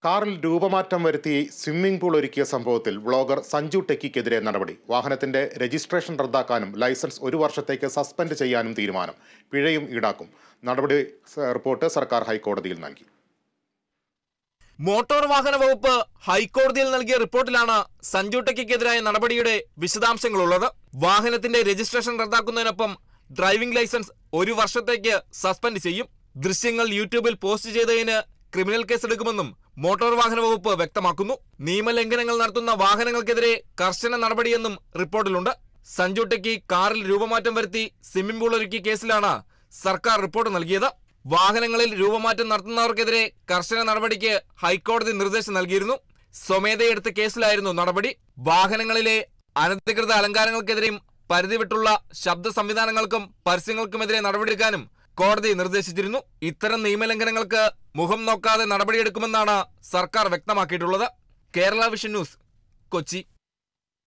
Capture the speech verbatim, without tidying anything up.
കാറിൽ രൂപമാറ്റം വരുത്തി സ്വിമ്മിംഗ് പൂൾ ഒരുക്കിയ സംഭവത്തിൽ വ്ളോഗർ സഞ്ജു ടെക്കിക്കെതിരെ നടപടി. വാഹനത്തിന്റെ രജിസ്ട്രേഷൻ റദ്ദാക്കാനും ലൈസൻസ് ഒരു വർഷത്തേക്ക് സസ്പെൻഡ് ചെയ്യാനും തീരുമാനം. പിഴയും ഈടാക്കും. നടപടി റിപ്പോർട്ട് സർക്കാർ ഹൈക്കോടതിയിൽ നൽകി. മോട്ടോർ വാഹന വകുപ്പ് ഹൈക്കോടതിയിൽ നൽകിയ റിപ്പോർട്ടിലാണ് സഞ്ജു ടെക്കിക്കെതിരായ നടപടിയുടെ വിശദാംശങ്ങളുള്ളത്. വാഹനത്തിന്റെ രജിസ്ട്രേഷൻ റദ്ദാക്കുന്നതിനൊപ്പം ഡ്രൈവിംഗ് ലൈസൻസ് ഒരു വർഷത്തേക്ക് സസ്പെൻഡ് ചെയ്യും. ദൃശ്യങ്ങൾ യൂട്യൂബിൽ പോസ്റ്റ് ചെയ്തതിന് ക്രിമിനൽ കേസെടുക്കുമെന്നും മോട്ടോർ വാഹന വകുപ്പ് വ്യക്തമാക്കുന്നു. നിയമലംഘനങ്ങൾ നടത്തുന്ന വാഹനങ്ങൾക്കെതിരെ കർശന നടപടിയെന്നും റിപ്പോർട്ടിലുണ്ട്. സഞ്ജു ടെക്കി കാറിൽ രൂപമാറ്റം വരുത്തി സ്വിമ്മിംഗ് പൂൾ ഒരുക്കിയ കേസിലാണ് സർക്കാർ റിപ്പോർട്ട് നൽകിയത്. വാഹനങ്ങളിൽ രൂപമാറ്റം നടത്തുന്നവർക്കെതിരെ കർശന നടപടിക്ക് ഹൈക്കോടതി നിർദ്ദേശം നൽകിയിരുന്നു. സ്വമേധയെടുത്ത കേസിലായിരുന്നു നടപടി. വാഹനങ്ങളിലെ അനധികൃത അലങ്കാരങ്ങൾക്കെതിരെയും പരിധി വിട്ടുള്ള ശബ്ദ സംവിധാനങ്ങൾക്കും പരസ്യങ്ങൾക്കുമെതിരെ നടപടിയെടുക്കാനും കോടതി നിർദ്ദേശിച്ചിരുന്നു. ഇത്തരം നിയമലംഘനങ്ങൾക്ക് മുഖം നോക്കാതെ നടപടിയെടുക്കുമെന്നാണ് സർക്കാർ വ്യക്തമാക്കിയിട്ടുള്ളത്. Kerala vision news, Kochi.